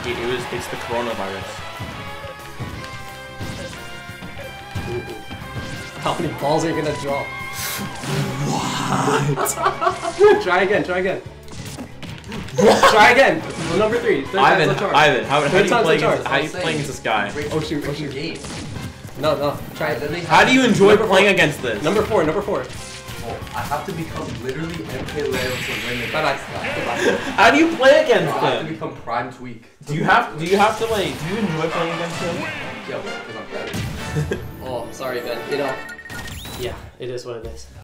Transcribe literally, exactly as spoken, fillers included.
It, it was. It's the coronavirus. How many balls are you gonna draw? What? Try again. Try again. Try again. Number three. Third Ivan, time's the charm. Ivan, how, how Third do you time's play the charm. against, how do you play against this guy? Oh shoot! Oh shoot! Game. No, no. Try it. How do you enjoy Number playing four. against this? Number four. Number four. Oh, I have to become literally M K Leo to win against Bye bye. this guy. How do you play against No, I have to him? become Prime Tweak. Do you have? Do you have to like? Do you enjoy playing against him? Yeah, because I'm better. Oh, sorry, Ben. You know. Yeah, it is what it is.